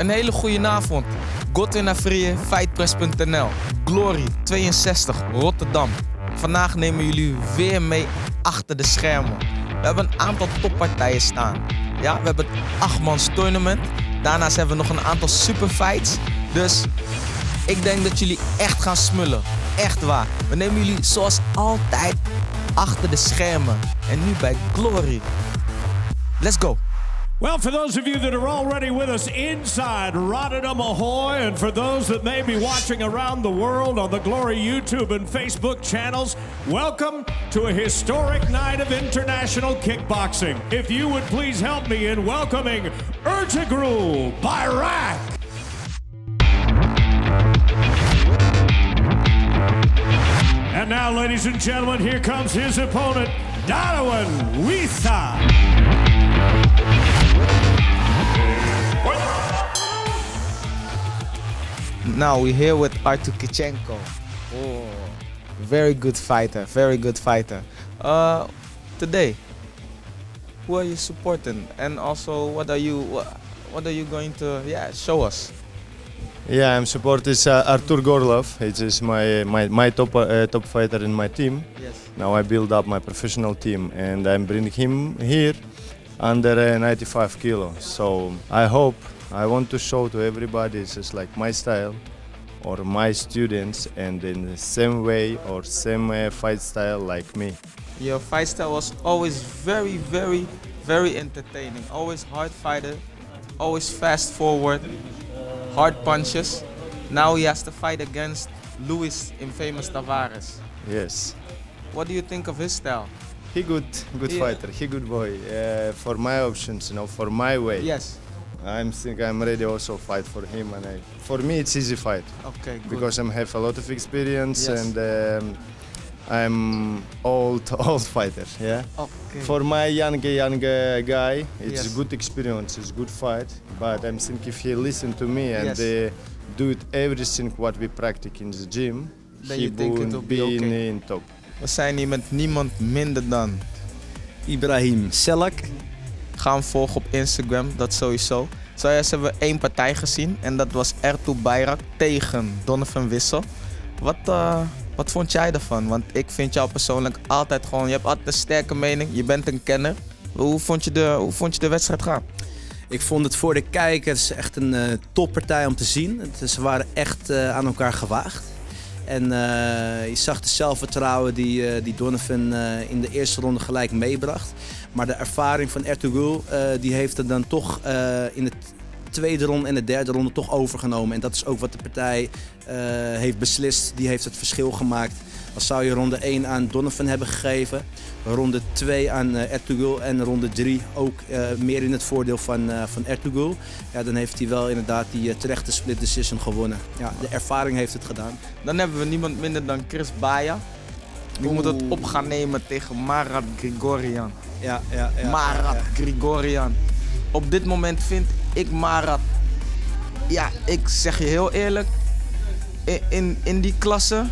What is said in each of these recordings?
Een hele goede avond. Godwin Afrië, Fightpress.nl. Glory 62, Rotterdam. Vandaag nemen jullie weer mee achter de schermen. We hebben een aantal toppartijen staan. Ja, we hebben het 8-mans tournament. Daarnaast hebben we nog een aantal superfights. Dus ik denk dat jullie echt gaan smullen. Echt waar. We nemen jullie zoals altijd achter de schermen. En nu bij Glory. Let's go. Well, for those of you that are already with us inside Rotterdam Ahoy, and for those that may be watching around the world on the Glory YouTube and Facebook channels, welcome to a historic night of international kickboxing. If you would please help me in welcoming Ertugrul Bayrak. And now, ladies and gentlemen, here comes his opponent, Darwan Witha. Now we're here with Artur Kichenko. Oh, very good fighter, very good fighter. Today, who are you supporting, and also what are you going to show us? Yeah, I'm supporting Artur Gorlov. It is my top fighter in my team. Yes. Now I build up my professional team, and I'm bringing him here under 95 kilos. So I want to show to everybody it's just like my style or my students, and in the same way or same fight style like me. Your fight style was always very, very, very entertaining. Always hard fighter, always fast forward, hard punches. Now he has to fight against Luis Infamous Tavares. Yes. What do you think of his style? He good fighter, he good boy. For my options, for my way. Yes. I'm ready also fight for him, and for me it's easy fight. Okay, good. Because I have a lot of experience, Yes. and I'm old fighter. Yeah. Okay. For my young guy, it's Yes. good experience, it's good fight. But I'm thinking if he listen to me and Yes. do it everything what we practice in the gym, Then he you think it will will be be okay. in top. We zijn hier met niemand minder dan. Ibrahim Selak. Ga hem volgen op Instagram, dat sowieso. Zojuist hebben we één partij gezien en dat was Ertugrul Bayrak tegen Donovan Wissel. Wat vond jij ervan? Want ik vind jou persoonlijk altijd gewoon, je hebt altijd een sterke mening, je bent een kenner. Hoe vond je de wedstrijd gaan? Ik vond het voor de kijkers echt een toppartij om te zien. Ze waren echt aan elkaar gewaagd. En je zag de zelfvertrouwen die Donovan in de eerste ronde gelijk meebracht. Maar de ervaring van Ertugrul die heeft het dan toch in de tweede ronde en de derde ronde toch overgenomen. En dat is ook wat de partij heeft beslist. Die heeft het verschil gemaakt. Als zou je ronde 1 aan Donovan hebben gegeven, ronde 2 aan Ertugrul en ronde 3 ook meer in het voordeel van Ertugrul. Ja, dan heeft hij wel inderdaad die terechte split decision gewonnen. Ja, de ervaring heeft het gedaan. Dan hebben we niemand minder dan Chris Baya. Die moet het op gaan nemen tegen Marat Grigorian. Ja. Marat Grigorian. Op dit moment vind ik Marat, ja, ik zeg je heel eerlijk, in die klasse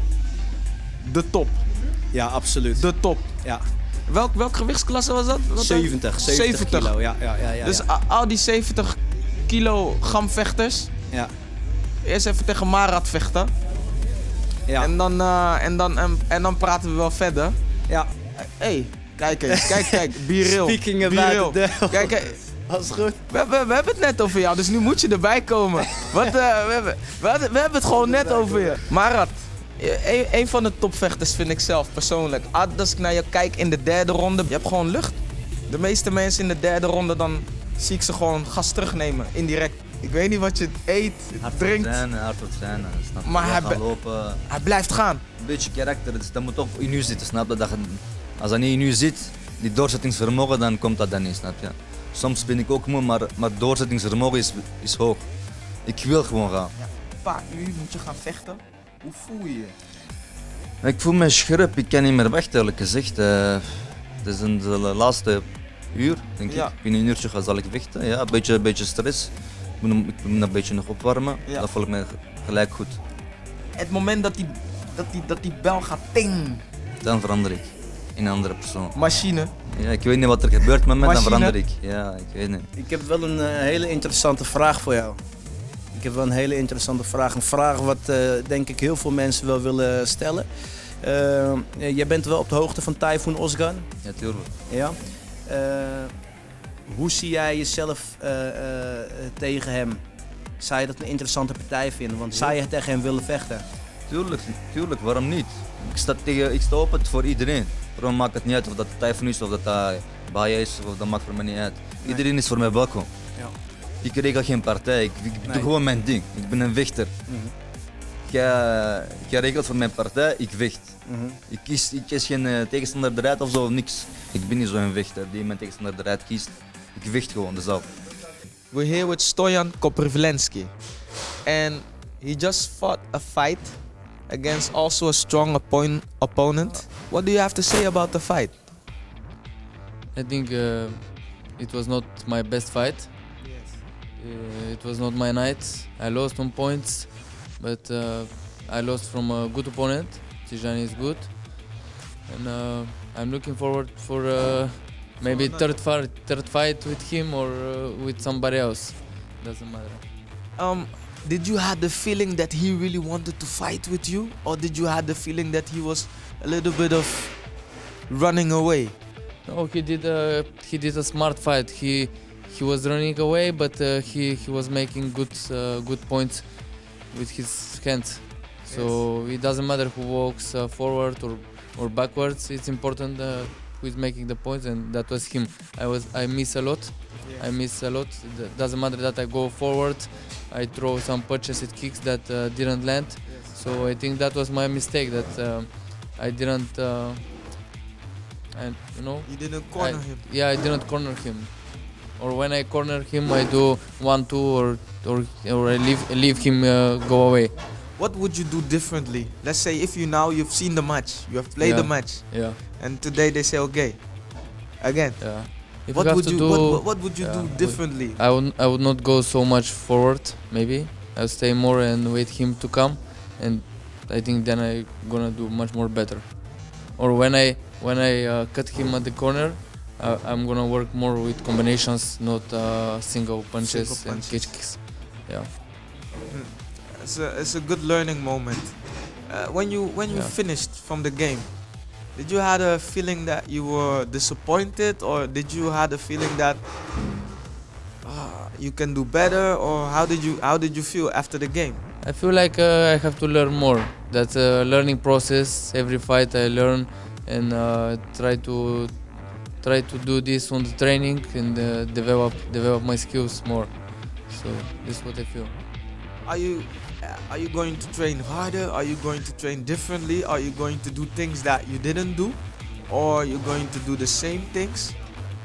de top. Ja, absoluut. De top. Ja. Welk gewichtsklasse was dat? 70 kilo. Ja. Dus al die 70 kilogram vechters, Ja. eerst even tegen Marat vechten. Ja. En dan praten we wel verder. Ja. Hey, kijk eens, kijk, Biril. Speaking about Biril. the devil. Kijk, Alles goed. we hebben het net over jou, dus nu moet je erbij komen. We hebben het gewoon net over je. Marat, een van de topvechters vind ik zelf persoonlijk. Als ik naar je kijk in de derde ronde, je hebt gewoon lucht. De meeste mensen in de derde ronde, dan zie ik ze gewoon gas terugnemen, indirect. Ik weet niet wat je eet, drinkt, Hard voor trainen, snap je? Maar hij gaan lopen. hij blijft gaan. Een beetje karakter, dus dat moet toch in u zitten, snap je? Als dat niet in u zit, die doorzettingsvermogen, dan komt dat dan niet, snap je? Soms ben ik ook moe, maar doorzettingsvermogen is hoog. Ik wil gewoon gaan. Ja, pa, nu moet je gaan vechten. Hoe voel je je? Ik voel me scherp, ik kan niet meer wachten eerlijk gezegd. Het is in de laatste uur, denk ik. Ja. Binnen een uurtje zal ik vechten. Ja, een beetje stress. Ik moet een beetje nog opwarmen. Ja. Dat voel ik me gelijk goed. Het moment dat die bel gaat ting, Dan verander ik. in een andere persoon. Machine. Ja, ik weet niet wat er gebeurt met mij, dan Machine. verander ik. Ja, ik weet niet. Ik heb wel een hele interessante vraag voor jou. Ik heb wel een hele interessante vraag. Een vraag wat denk ik heel veel mensen wel willen stellen. Jij bent wel op de hoogte van Tayfun Ozgan. Ja, tuurlijk. Ja. Hoe zie jij jezelf tegen hem? Zou je dat een interessante partij vinden? Want zou je tegen hem willen vechten? Tuurlijk, waarom niet? Ik sta open voor iedereen. Waarom maakt het niet uit of dat Tayfun is, of dat Bahia is, of dat maakt voor mij niet uit. Nee. Iedereen is voor mij welkom. Ja. Ik regel geen partij, ik doe gewoon mijn ding. Ik ben een vechter. Jij regelt voor mijn partij, ik vecht. Ik kies geen tegenstander eruit of zo, niks. Ik ben niet zo'n vechter die mijn tegenstander eruit kiest. Ik vecht gewoon, dat is al. We're here with Stojan Koprivlensky. And he just fought a fight against also a strong opponent. What do you have to say about the fight? I think it was not my best fight. It was not my night. I lost on points, but I lost from a good opponent. Tijani is good, and I'm looking forward for maybe third fight with him or with somebody else. Doesn't matter. Did you have the feeling that he really wanted to fight with you, or did you have the feeling that he was a little bit of running away? No, he did a smart fight. He was running away, but he was making good points with his hands. So it doesn't matter who walks forward or backwards. It's important who is making the points, and that was him. I miss a lot. I miss a lot. It doesn't matter that I go forward. I throw some purchased kicks that didn't land. So I think that was my mistake. That I didn't. And you know. You didn't corner him. Yeah, I didn't corner him. Or when I corner him, I do 1-2 or I leave him go away. What would you do differently? Let's say if you've seen the match, you have played the match, and today they say okay, again. Yeah. If What you have would to you do, what would you do differently? I would not go so much forward. Maybe I'll stay more and wait him to come, and I think then I gonna do much more better. Or when I cut him at the corner, I'm gonna work more with combinations, not single punches and cage kicks. Yeah. It's a good learning moment. When you finished from the game, did you had a feeling that you were disappointed, or did you had a feeling that you can do better, or how did you feel after the game? I feel like I have to learn more. That's a learning process. Every fight I learn and try to do this on the training and develop my skills more. So this is what I feel. Are you going to train harder? Are you going to train differently? Are you going to do things that you didn't do, or are you going to do the same things?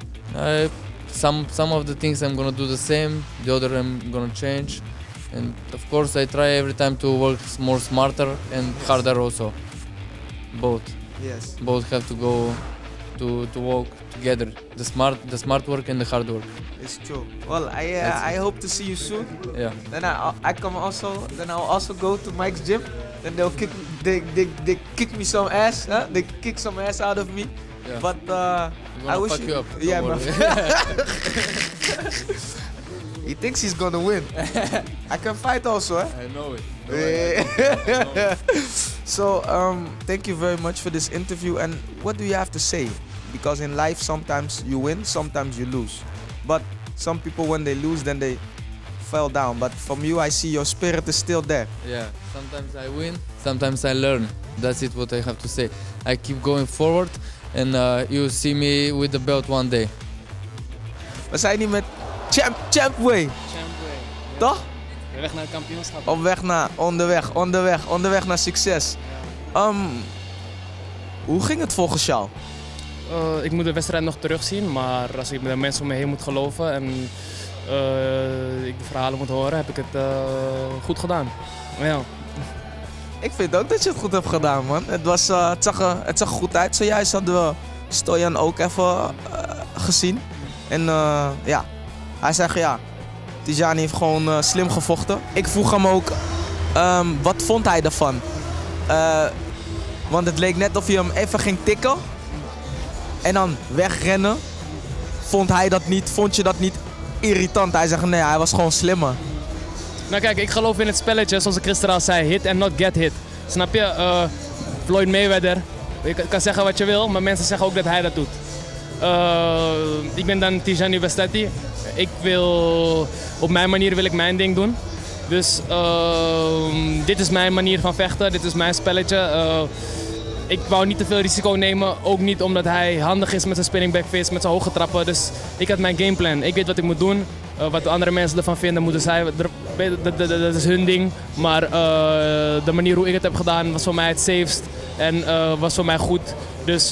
Some of the things I'm gonna do the same. The other I'm gonna change. And of course I try every time to work more smarter and harder also. Both. Yes. Both have to go to walk together. The smart work and the hard work. It's true. Well, I hope to see you soon. Yeah. Then I'll also go to Mike's gym. Then they kick me some ass. Huh? They kick some ass out of me. Yeah. But I wish fuck you up. Yeah, Don't man. He thinks he's gonna win. I can fight also, eh? I know it. So thank you very much for this interview. And what do you have to say? Because in life sometimes you win, sometimes you lose. But some people when they lose then they fell down. But from you I see your spirit is still there. Yeah. Sometimes I win, sometimes I learn. That's it what I have to say. I keep going forward and you see me with the belt one day. We zijn hier met Champ Way. Toch? De weg naar het kampioenschap. Onderweg naar succes. Hoe ging het volgens jou? Ik moet de wedstrijd nog terugzien, maar als ik de mensen om me heen moet geloven en ik de verhalen moet horen, heb ik het goed gedaan. Ja. Ik vind ook dat je het goed hebt gedaan, man. Het zag er goed uit. Zojuist hadden we Stojan ook even gezien. En ja, hij zei ja, Tijani heeft gewoon slim gevochten. Ik vroeg hem ook, wat vond hij ervan? Want het leek net of hij hem even ging tikken. en dan wegrennen. Vond hij dat niet? Vond je dat niet irritant? Hij zegt nee, hij was gewoon slimmer. Nou kijk, ik geloof in het spelletje, zoals ik gisteren al zei, hit and not get hit. Snap je? Floyd Mayweather, je kan zeggen wat je wil, maar mensen zeggen ook dat hij dat doet. Ik ben dan Tijani Bastati. Op mijn manier wil ik mijn ding doen. Dus dit is mijn manier van vechten, dit is mijn spelletje. Ik wou niet te veel risico nemen, ook niet omdat hij handig is met zijn spinning back fist, met zijn hoge trappen. Dus ik had mijn gameplan. Ik weet wat ik moet doen. Wat de andere mensen ervan vinden, moeten zij. Dat is hun ding. Maar de manier hoe ik het heb gedaan was voor mij het safest en was voor mij goed. Dus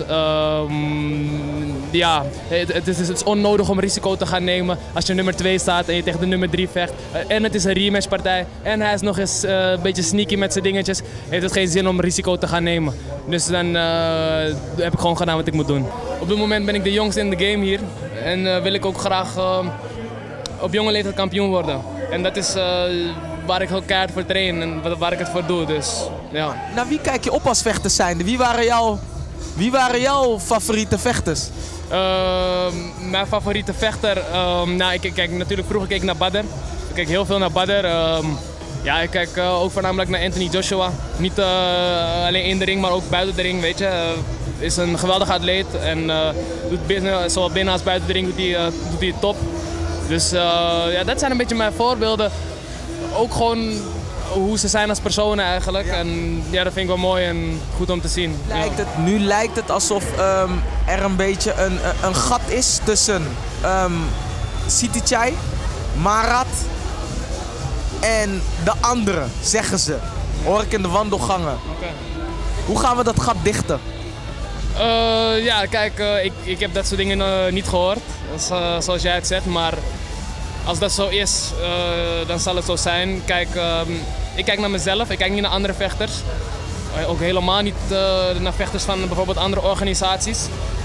ja, het is onnodig om risico te gaan nemen als je nummer 2 staat en je tegen de nummer 3 vecht. En het is een rematchpartij en hij is nog eens een beetje sneaky met zijn dingetjes. Heeft het geen zin om risico te gaan nemen. Dus dan heb ik gewoon gedaan wat ik moet doen. Op dit moment ben ik de jongste in de game hier en wil ik ook graag op jonge leeftijd kampioen worden. En dat is waar ik heel keihard voor train en waar ik het voor doe. Dus, ja. Naar wie kijk je op als vechters zijnde? Wie waren jouw favoriete vechters? Mijn favoriete vechter? Nou, natuurlijk vroeger keek ik naar Badr. Ik kijk heel veel naar Badr. Ja, ik kijk ook voornamelijk naar Anthony Joshua. Niet alleen in de ring, maar ook buiten de ring, weet je. Is een geweldige atleet en doet zowel binnen als buiten de ring doet hij top. Dus ja, dat zijn een beetje mijn voorbeelden. Ook gewoon hoe ze zijn als personen eigenlijk. Ja. En ja, dat vind ik wel mooi en goed om te zien. Nu lijkt het alsof er een beetje een gat is tussen Sitthichai, Marat en de anderen, zeggen ze. Hoor ik in de wandelgangen. Okay. Hoe gaan we dat gat dichten? Ja, kijk, ik heb dat soort dingen niet gehoord, zoals jij het zegt, maar als dat zo is, dan zal het zo zijn. Kijk, ik kijk naar mezelf, ik kijk niet naar andere vechters. Ook helemaal niet naar vechters van bijvoorbeeld andere organisaties.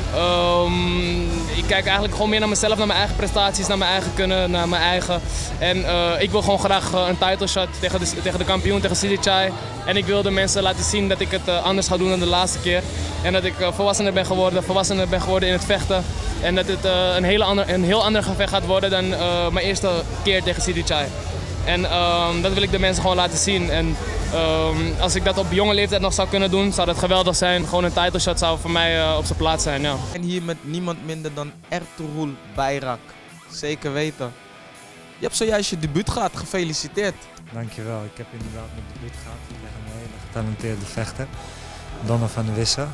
Ik kijk eigenlijk gewoon meer naar mezelf, naar mijn eigen prestaties, naar mijn eigen kunnen, naar mijn eigen. En ik wil gewoon graag een title shot tegen de kampioen, tegen Sitthichai. En ik wil de mensen laten zien dat ik het anders ga doen dan de laatste keer. En dat ik volwassener ben geworden in het vechten. En dat het een heel ander gevecht gaat worden dan mijn eerste keer tegen Sitthichai. En dat wil ik de mensen gewoon laten zien. En als ik dat op jonge leeftijd nog zou kunnen doen, zou dat geweldig zijn. Gewoon een title shot zou voor mij op zijn plaats zijn, ja. En hier met niemand minder dan Ertuğrul Bayrak. Zeker weten. Je hebt zojuist je debuut gehad, gefeliciteerd. Dankjewel, ik heb inderdaad mijn debuut gehad. Ik ben een hele getalenteerde vechter. Donovan Wissa.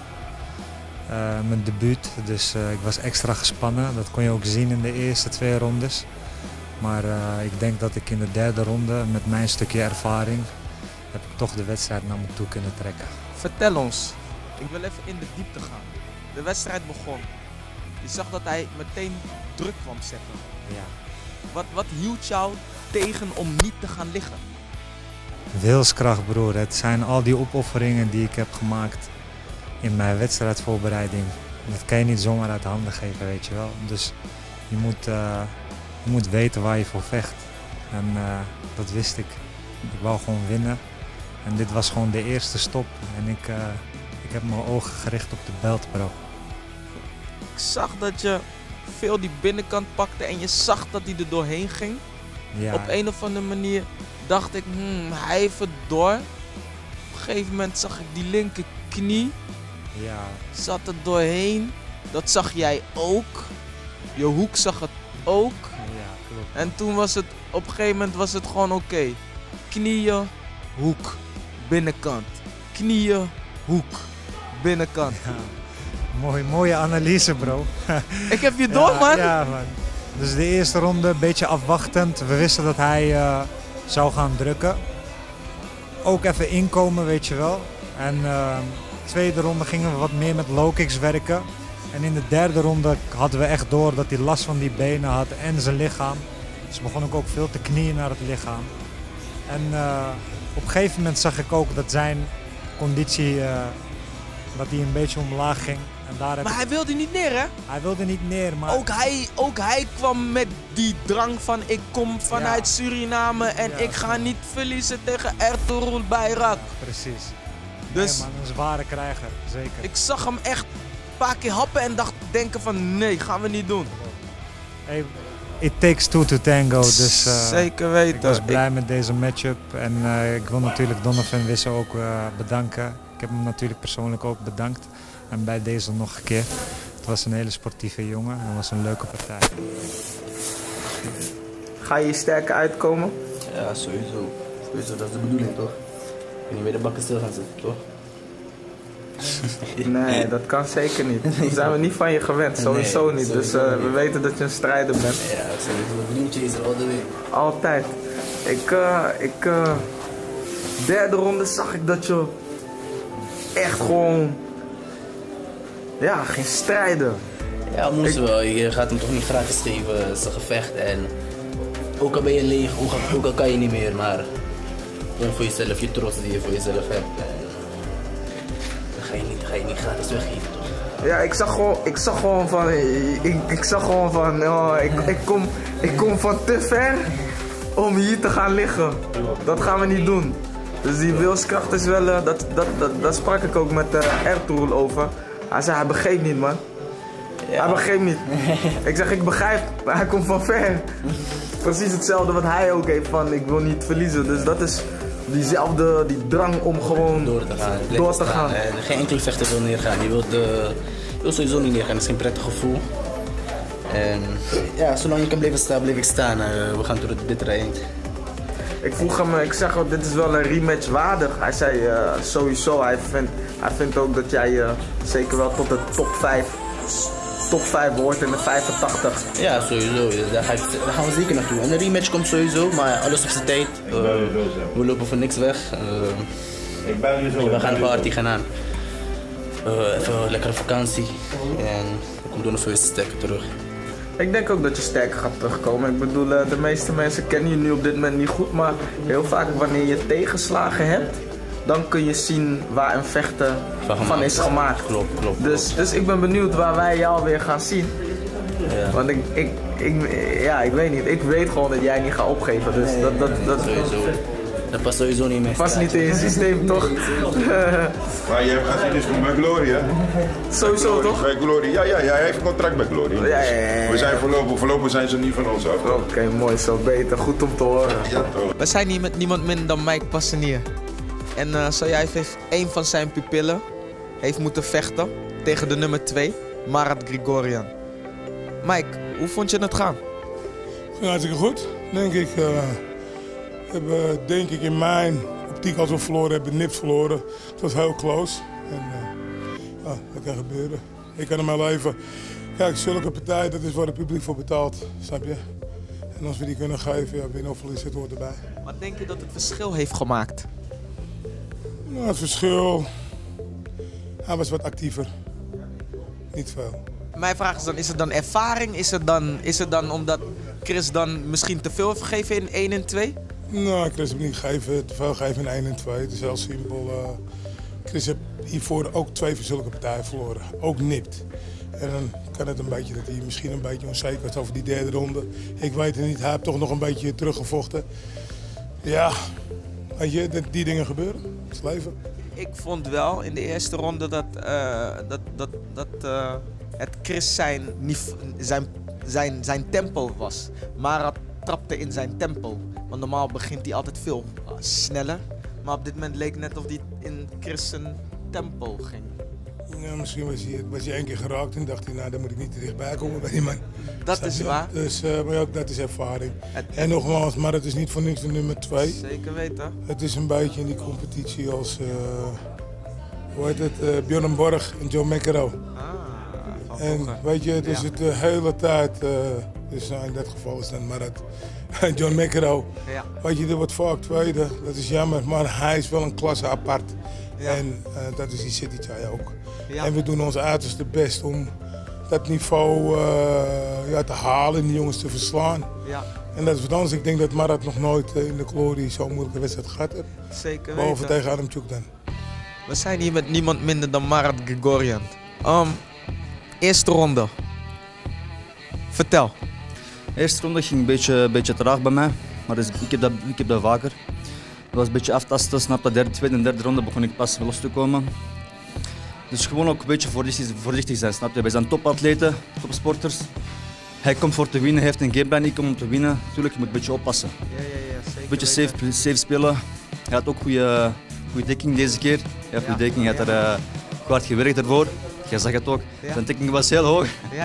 Mijn debuut, dus ik was extra gespannen. Dat kon je ook zien in de eerste 2 rondes. Maar ik denk dat ik in de 3e ronde met mijn stukje ervaring heb ik toch de wedstrijd naar me toe kunnen trekken. Vertel ons, ik wil even in de diepte gaan. De wedstrijd begon. Je zag dat hij meteen druk kwam zetten. Ja. Wat hield jou tegen om niet te gaan liggen? Wilskracht, broer. Het zijn al die opofferingen die ik heb gemaakt in mijn wedstrijdvoorbereiding. Dat kan je niet zomaar uit handen geven, weet je wel. Dus je moet weten waar je voor vecht. En dat wist ik. Ik wou gewoon winnen. En dit was gewoon de eerste stop. En ik heb mijn ogen gericht op de belt, bro. Ik zag dat je veel die binnenkant pakte en je zag dat hij er doorheen ging. Ja. Op een of andere manier dacht ik, hij heeft het door. Op een gegeven moment zag ik die linkerknie. Ja. Zat er doorheen. Dat zag jij ook. Je hoek zag het ook. Ja, klopt. En toen was het, op een gegeven moment was het gewoon oké. Knieën, hoek, binnenkant. Knieën, hoek, binnenkant. Ja. Mooie analyse, bro. Ik heb je door, man. Ja, man. Dus de eerste ronde een beetje afwachtend. We wisten dat hij zou gaan drukken. Ook even inkomen, weet je wel. En tweede ronde gingen we wat meer met low kicks werken. En in de 3e ronde hadden we echt door dat hij last van die benen had en zijn lichaam. Dus begon ik ook veel te knieën naar het lichaam. En op een gegeven moment zag ik ook dat zijn conditie, dat hij een beetje omlaag ging. En daar Maar hij wilde niet neer, hè? Hij wilde niet neer, maar... Ook hij kwam met die drang van ik kom vanuit Suriname en ik ga niet verliezen tegen Ertuğrul Bayrak. Precies. Dus nee, man, een zware krijger, zeker. ik zag hem echt paar keer happen en denken van nee, gaan we niet doen. Hey, it takes two to tango, dus zeker weten. Ik was blij met deze matchup en ik wil natuurlijk Donovan Wisse ook bedanken. Ik heb hem natuurlijk persoonlijk ook bedankt en bij deze nog een keer. Het was een hele sportieve jongen en het was een leuke partij. Ga je sterker uitkomen? Ja, sowieso. Sowieso, dat is de bedoeling toch? En niet meer de bakken stil gaan zitten, toch? Nee, dat kan zeker niet. Daar zijn we niet van je gewend, sowieso nee, niet. Sowieso Dus we weten dat je een strijder bent. Ja, sowieso. Dream chaser all the way. Altijd. Derde ronde zag ik dat je echt gewoon, ja, ging strijden. Ja, moest wel. Je gaat hem toch niet gratis geven, het is een gevecht. En ook al ben je leeg, ook al kan je niet meer, maar gewoon voor jezelf, je trots die je voor jezelf hebt. Dan ga je niet gratis weggeven, toch? Ja, ik zag gewoon van, ik kom van te ver om hier te gaan liggen. Dat gaan we niet doen. Dus die wilskracht is wel, daar sprak ik ook met Ertuğrul over. Hij zei, hij begreep niet, man. Ja. Hij begreep niet. Ik zeg, ik begrijp, maar hij komt van ver. Precies hetzelfde wat hij ook heeft van, ik wil niet verliezen. Dus dat is die drang om gewoon door te gaan. Geen enkele vechter wil neergaan. Je wilt sowieso niet neergaan, dat is geen prettig gevoel. En ja, zolang je kan blijven staan, blijf ik staan. We gaan door het bittere eind. Ik vroeg hem, ik zeg, dit is wel een rematch waardig. Hij zei sowieso, hij vindt ook dat jij zeker wel tot de top 5 behoort in de 85. Ja, sowieso. Daar gaan we zeker naartoe. En een rematch komt sowieso, maar alles op zijn tijd. We lopen voor niks weg. We gaan de party gaan aan. Even een lekkere vakantie. En we komen nog veel sterker terug. Ik denk ook dat je sterker gaat terugkomen. Ik bedoel, de meeste mensen kennen je nu op dit moment niet goed, maar heel vaak wanneer je tegenslagen hebt, dan kun je zien waar een vechter van is gemaakt. Klopt. Dus ik ben benieuwd waar wij jou weer gaan zien. Ja. Want ik weet niet. Ik weet gewoon dat jij niet gaat opgeven. Dus dat sowieso. Dat past sowieso niet meer. Past niet in je systeem, toch? Maar jij gaat hier dus bij Glory, hè? Sowieso, toch? Bij Glory, ja, hij heeft een contract bij Glory. Ja. We zijn voorlopig zijn ze niet van ons af. Oké, mooi, zo beter. Goed om te horen. Ja, toch. We zijn hier met niemand minder dan Mike Passanier. En zojuist heeft een van zijn pupillen moeten vechten tegen de nummer 2, Marat Grigorian. Mike, hoe vond je het gaan? Hartstikke goed, denk ik. We hebben denk ik in mijn optiek als we verloren hebben, nipt verloren. Het was heel close. En dat kan gebeuren. Ik kan in mijn leven, kijk, zulke partij, dat is waar het publiek voor betaalt, snap je? En als we die kunnen geven, ja, winnen of verliezen, het hoort erbij. Wat denk je dat het verschil heeft gemaakt? Nou, het verschil, hij was wat actiever. Niet veel. Mijn vraag is dan, is het dan ervaring? Is het dan omdat Chris dan misschien te veel heeft gegeven in 1 en 2? Nou, Chris heeft niet te veel gegeven in 1 en 2. Het is heel simpel. Chris heeft hiervoor ook 2 zulke partijen verloren. Ook nipt. En dan kan het een beetje dat hij misschien een beetje onzeker was over die derde ronde. Ik weet het niet, hij heeft toch nog een beetje teruggevochten. Ja, weet je, die dingen gebeuren. Het is leven. Ik vond wel in de eerste ronde dat het Chris zijn tempo was. Marat trapte in zijn tempo. Want normaal begint hij altijd veel sneller. Maar op dit moment leek het net of hij in Chris zijn tempo ging. Ja, misschien was hij 1 keer geraakt en dacht hij, nou, daar moet ik niet te dichtbij komen bij die man. Dat is waar. Dus, maar ook dat is ervaring. En nogmaals, maar het is niet voor niks de nummer 2. Zeker weten. Het is een beetje in die competitie als, hoe heet het, Björn Borg en John McEnroe. En weet je, het is het de hele tijd, dus in dat geval is dan Marat. John McEnroe. Ja. Weet je, dat wordt vaak tweede, dat is jammer, maar hij is wel een klasse apart. Ja. En dat is die City ook. Ja. En we doen ons uiterste best om dat niveau te halen en die jongens te verslaan. Ja. En dat is wat anders. Ik denk dat Marat nog nooit in de Glory zo'n moeilijke wedstrijd gehad heeft. Zeker weten. Behalve tegen Adamchuk dan. We zijn hier met niemand minder dan Marat Grigorian. Eerste ronde. Vertel. De eerste ronde ging een beetje traag bij mij, maar dus, ik heb dat vaker. Het was een beetje aftasten, snap dat tweede en derde ronde begon ik pas los te komen. Dus gewoon ook een beetje voorzichtig zijn, snap je? Wij zijn topatleten, topsporters. Hij komt voor te winnen, hij heeft een gameplan, ik kom om te winnen. Natuurlijk, je moet een beetje oppassen. Zeker. Een beetje safe spelen. Hij had ook goede dekking deze keer. Hij had goede dekking, hij had er hard gewerkt ervoor. Jij zag het ook, zijn dekking was heel hoog. Ja.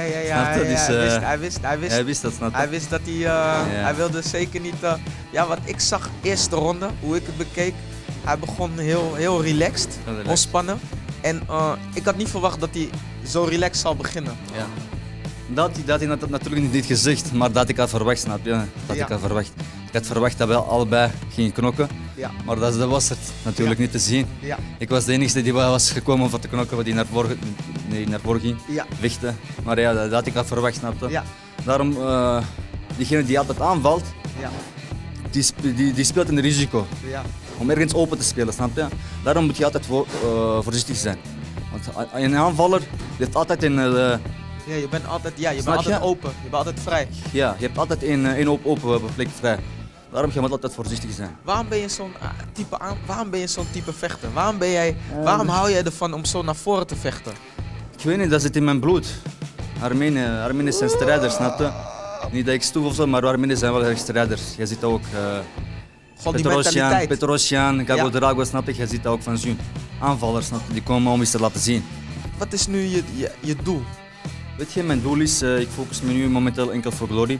Hij wist dat, snap je? Hij wist dat hij, hij wilde zeker niet, wat ik zag, eerste ronde, hoe ik het bekeek. Hij begon heel relaxed, ontspannen. En ik had niet verwacht dat hij zo relaxed zou beginnen. Ja. Dat had hij natuurlijk niet gezegd, maar dat ik had verwacht, snap je? Ik had verwacht dat we allebei gingen knokken, maar dat was het natuurlijk niet te zien. Ja. Ik was de enige die was gekomen om voor te knokken, die naar voren ging, vechten. Maar ja, dat had ik al verwacht, snap je? Ja. Daarom, diegene die altijd aanvalt, die speelt een risico. Ja. Om ergens open te spelen, snap je? Daarom moet je altijd voorzichtig zijn. Want een aanvaller heeft altijd een... Ja, je bent altijd open, je bent altijd vrij. Ja, je hebt altijd één open plek vrij. Daarom moet je altijd voorzichtig zijn. Waarom ben je zo'n type vechter? Waarom hou jij ervan om zo naar voren te vechten? Ik weet niet, dat zit in mijn bloed. Armenië zijn strijders, snap je? Niet dat ik stoef of zo, maar Armenië zijn wel erg strijders. Je ziet ook Petrosyan, Gago Drago, snap je? Je ziet ook van zo'n aanvallers, snap je? Die komen om iets te laten zien. Wat is nu je doel? Weet je, mijn doel is, ik focus me nu momenteel enkel voor Glory.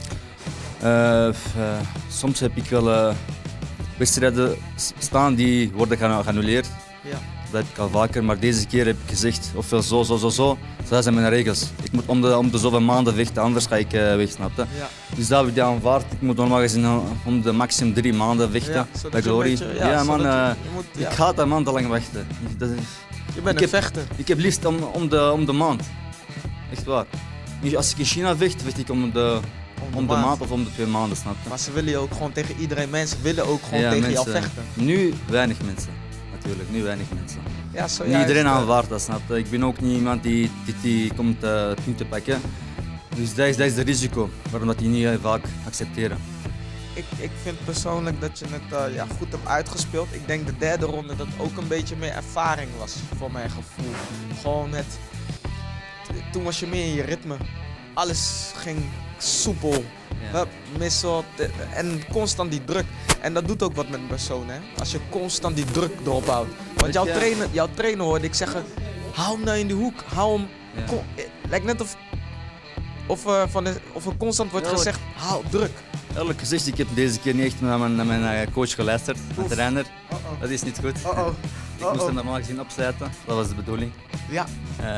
Soms heb ik wel wedstrijden staan die worden geannuleerd. Ja. Dat heb ik al vaker, maar deze keer heb ik gezegd, ofwel zo. Dat zijn mijn regels. Ik moet om de zoveel maanden vechten, anders ga ik weg, snap je? Ja. Dus dat heb ik aanvaard. Ik moet normaal gezien om de maximum 3 maanden vechten bij Glory. Ik ga dat maand lang wachten. Je bent een vechter. Ik heb liefst om de maand. Echt waar. Als ik in China vecht ik om de maand of om de 2 maanden, snap je? Maar ze willen je ook gewoon tegen iedereen, mensen willen ook gewoon tegen jou vechten. Nu weinig mensen, natuurlijk, nu weinig mensen. Ja, niet iedereen aanvaardt dat, snap je? Ik ben ook niet iemand die komt punten pakken. Dus dat is het risico, waarom dat die niet vaak accepteren. Ik vind persoonlijk dat je het goed hebt uitgespeeld. Ik denk de derde ronde dat ook een beetje meer ervaring was, voor mijn gevoel. Gewoon toen was je meer in je ritme. Alles ging soepel. Ja. Missel en constant die druk. En dat doet ook wat met een persoon, hè? Als je constant die druk erop houdt. Want jouw trainer hoorde ik zeggen, hou hem nou in die hoek, hou hem. Ja. Lijkt net of er constant wordt gezegd, hou druk. Eerlijk gezegd, ik heb deze keer niet echt naar mijn coach geluisterd, mijn trainer. Dat is niet goed. Ik moest hem normaal gezien opsluiten, dat was de bedoeling. Ja.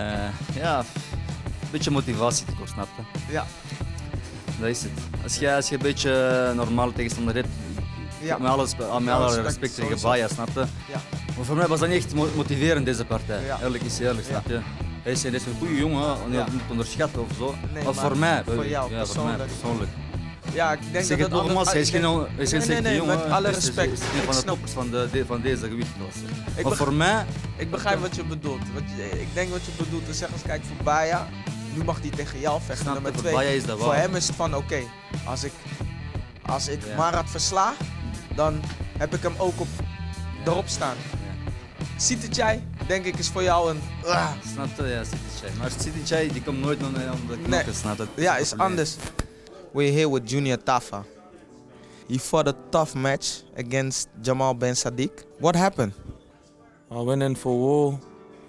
Een beetje motivatie tekort, snap je? Ja. Dat is het. Als je een beetje normale tegenstander hebt, met alle respect tegen Baya, snap je? Ja. Maar voor mij was dat niet echt motiverend, deze partij. Ja. Eerlijk is eerlijk, snap je? Hij is een goede jongen, je moet onderschatten of zo. Nee, maar voor mij, voor jou persoonlijk. Ja, ik denk zeg dat het nogmaals, hij is geen slechte jongen. Met alle respect. Hij is een van de toppers van deze gewichtklasse. Maar voor mij... Ik begrijp wat je bedoelt. Ik denk wat je bedoelt te zeggen, kijk, voor Baya, nu mag hij tegen jou vechten. Nummer 2. Voor hem is het van, oké, als ik Marat versla, dan heb ik hem ook erop staan. Sitijay, denk ik, is voor jou een... Snap je? Ja, Sitijay. Maar Sitijay die komt nooit om de knokken, snap je? Ja, is anders. We're here with Junior Tafa. He fought a tough match against Jamal Ben Sadiq. What happened? I went in for war.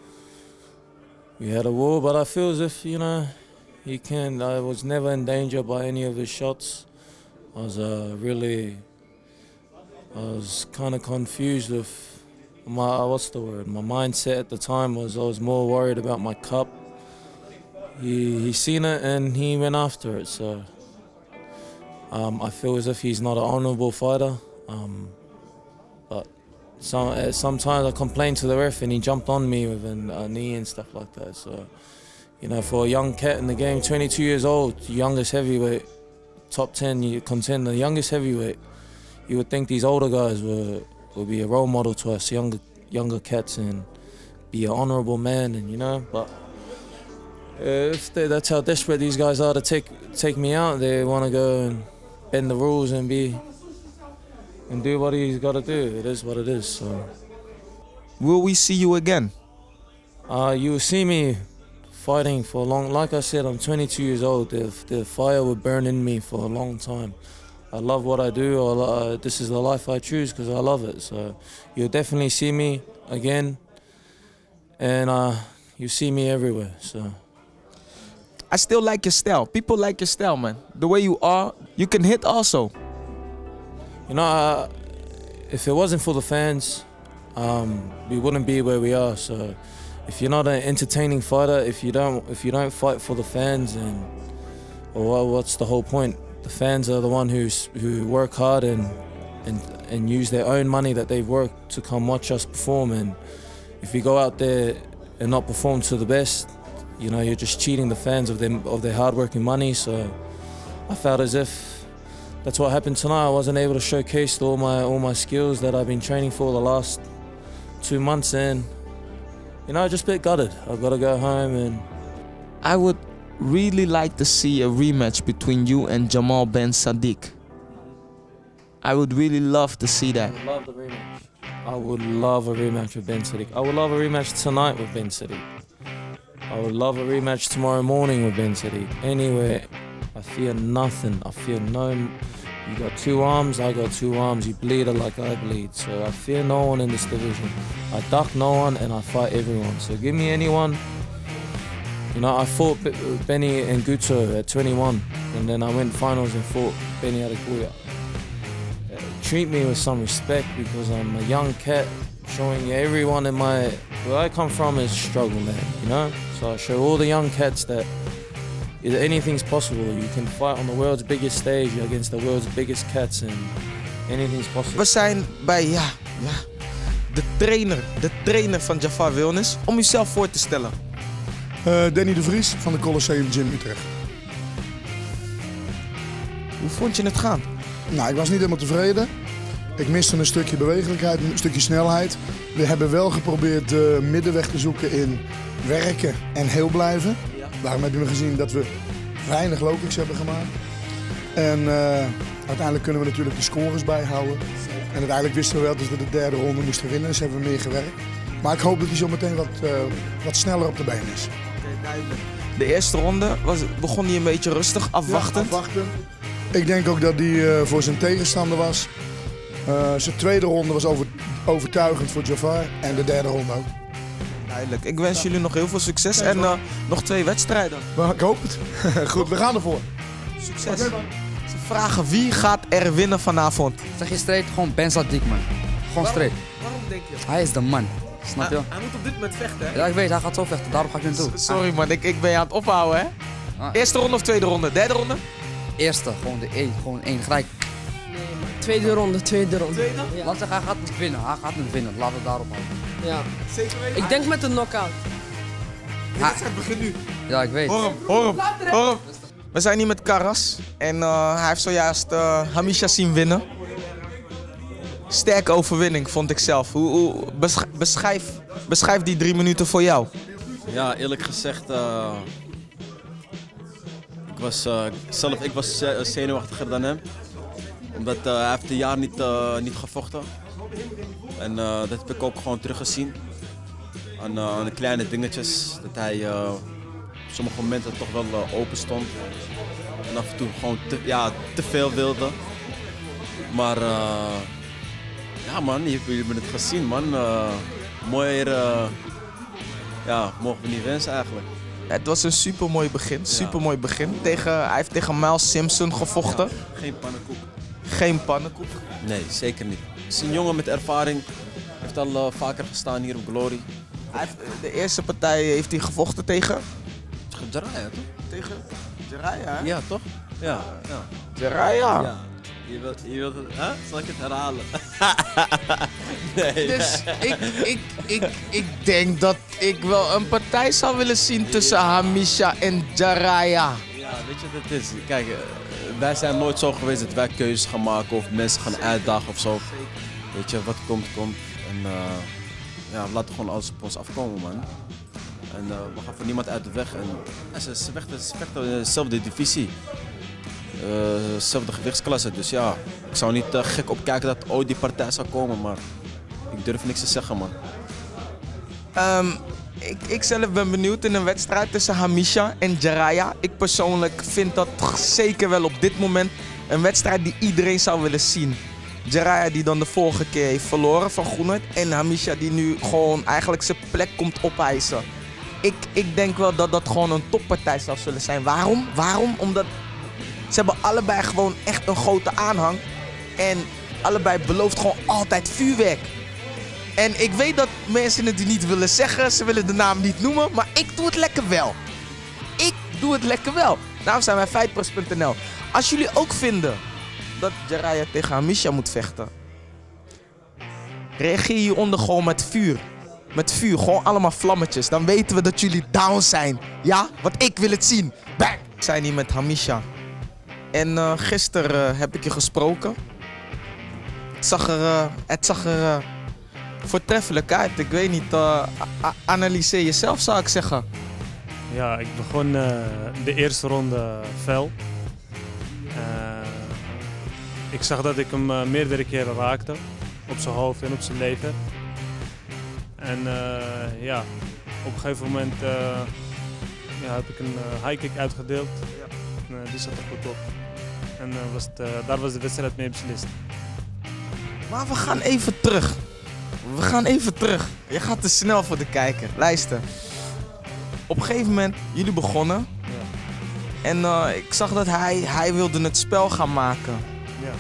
We had a war, but I feel as if, I was never in danger by any of his shots. I was kind of confused with my mindset at the time was I was more worried about my cup. He seen it and he went after it, so I feel as if he's not an honourable fighter. But sometimes I complained to the ref and he jumped on me with a knee and stuff like that. So, for a young cat in the game, 22 years old, youngest heavyweight, top 10 contender, youngest heavyweight, you would think these older guys would be a role model to us younger cats and be an honourable man, and but if that's how desperate these guys are to take me out, they want to go and bend the rules and do what he's got to do. It is what it is. So, will we see you again? You will see me fighting for a long. Like I said, I'm 22 years old. The fire will burn in me for a long time. I love what I do. This is the life I choose because I love it. So you'll definitely see me again, and you see me everywhere. So I still like your style. People like your style, man. The way you are, you can hit also. You know, if it wasn't for the fans, we wouldn't be where we are. So if you're not an entertaining fighter, if you don't fight for the fans, what's the whole point? The fans are the one who work hard and use their own money that they've worked to come watch us perform. And if you go out there and not perform to the best, you know, you're just cheating the fans of their hard-working money. So I felt as if that's what happened tonight. I wasn't able to showcase all my skills that I've been training for the last 2 months, and you know, I just a bit gutted. I've got to go home. And I would really like to see a rematch between you and Jamal Ben Saddik. I would really love to see that. I would love the rematch. I would love a rematch with Ben Saddik. I would love a rematch tonight with Ben Saddik. I would love a rematch tomorrow morning with Ben Saddik. Anywhere. I fear nothing. I fear no. You got 2 arms, I got 2 arms. You bleed like I bleed. So I fear no one in this division. I duck no one and I fight everyone. So give me anyone. You know, I fought Benny and Guto at 21, and then I went finals and fought Benny Adequoya. Treat me with some respect because I'm a young cat, showing everyone in where I come from is struggle, man, you know? So I show all the young cats that anything's possible. You can fight on the world's biggest stage against the world's biggest cats and anything's possible. We zijn bij, de trainer van Jafar Wilnis. Om uzelf voor te stellen. Danny de Vries van de Colosseum Gym Utrecht. Hoe vond je het gaan? Nou, ik was niet helemaal tevreden. Ik miste een stukje bewegelijkheid, een stukje snelheid. We hebben wel geprobeerd de middenweg te zoeken in werken en heel blijven. Daarom heb je me gezien dat we weinig low kicks hebben gemaakt. En uiteindelijk kunnen we natuurlijk de scores bijhouden. En uiteindelijk wisten we wel dat we de derde ronde moesten winnen, dus hebben we meer gewerkt. Maar ik hoop dat hij zo meteen wat sneller op de been is. De eerste ronde begon hij een beetje rustig, afwachtend. Ja, afwachtend. Ik denk ook dat hij voor zijn tegenstander was. Zijn tweede ronde was overtuigend voor Jafar en de derde ronde ook. Duidelijk. Ik wens jullie nog heel veel succes en nog 2 wedstrijden. Ik hoop het. Goed, we gaan ervoor. Succes. Ze vragen wie gaat er winnen vanavond? Zeg je straight, gewoon Ben Saddik, man. Gewoon straight. Waarom denk je? Hij is de man. Snap je? Hij moet op dit moment vechten, hè? Ja, ik weet, hij gaat zo vechten. Daarom ga ik nu toe. Sorry, man. Ik ben je aan het ophouden, hè? Eerste ronde of tweede ronde? Derde ronde? Eerste. Gewoon één. Gelijk. Nee, man. Tweede ronde. Tweede? Ja. Laat zeggen, hij gaat niet winnen. Laten we het daarop houden. Ja. Zeker weten? Ik denk met een knockout. De wedstrijd begint nu. Ja, ik weet. Hoor hem. We zijn hier met Karas en hij heeft zojuist Hamisha zien winnen. Sterke overwinning, vond ik zelf. Beschrijf die 3 minuten voor jou. Ja, eerlijk gezegd, ik was zenuwachtiger dan hem. Omdat hij heeft een jaar niet gevochten. En dat heb ik ook gewoon teruggezien. Aan de kleine dingetjes, dat hij op sommige momenten toch wel open stond. En af en toe gewoon te veel wilde. Maar ja man, jullie hebben het gezien man. Mooier mogen we niet wensen eigenlijk. Het was een supermooi begin. Hij heeft tegen Miles Simpson gevochten. Ja, geen pannenkoek. Geen pannenkoek? Nee, zeker niet. Het is een jongen met ervaring. Hij heeft al vaker gestaan hier op Glory. De eerste partij heeft hij gevochten tegen? Jiraiya, toch? Tegen Jiraiya, hè? Ja, toch? Ja. Jiraiya? Ja. Je wilt het, hè? Zal ik het herhalen? Nee. Dus ik denk dat ik wel een partij zou willen zien tussen Hamisha en Jiraiya. Ja, weet je wat het is? Kijk, wij zijn nooit zo geweest dat wij keuzes gaan maken of mensen gaan uitdagen of zo. Weet je, wat komt. En we laten gewoon alles op ons afkomen, man. En we gaan voor niemand uit de weg. En ze vechten in dezelfde divisie. Dezelfde gewichtsklasse. Dus ja, ik zou niet gek opkijken dat ooit die partij zou komen, maar ik durf niks te zeggen, man. Ik zelf ben benieuwd in een wedstrijd tussen Hamisha en Jaraya. Ik persoonlijk vind dat zeker wel op dit moment een wedstrijd die iedereen zou willen zien. Jaraya die dan de vorige keer heeft verloren van Groenhart. En Hamisha die nu gewoon eigenlijk zijn plek komt opeisen. Ik denk wel dat dat gewoon een toppartij zou zullen zijn. Waarom? Omdat ze hebben allebei gewoon echt een grote aanhang. En allebei belooft gewoon altijd vuurwerk. En ik weet dat mensen het niet willen zeggen. Ze willen de naam niet noemen. Maar ik doe het lekker wel. Ik doe het lekker wel. Daarom zijn wij Fightpress.nl. Als jullie ook vinden dat Jaraya tegen Hamisha moet vechten, reageer hieronder gewoon met vuur. Met vuur, gewoon allemaal vlammetjes. Dan weten we dat jullie down zijn. Ja? Want ik wil het zien. Bang! We zijn hier met Hamisha. En gisteren heb ik je gesproken. Het zag er voortreffelijk uit. Ik weet niet, analyseer jezelf zou ik zeggen. Ja, ik begon de eerste ronde fel. Ik zag dat ik hem meerdere keren raakte. Op zijn hoofd en op zijn lever. En ja, op een gegeven moment heb ik een high kick uitgedeeld. Die zat er goed op. En daar was de wedstrijd mee beslist. Maar we gaan even terug. Je gaat te snel voor de kijker. Luister. Op een gegeven moment, jullie begonnen. Ja. En ik zag dat hij wilde het spel gaan maken. Ja.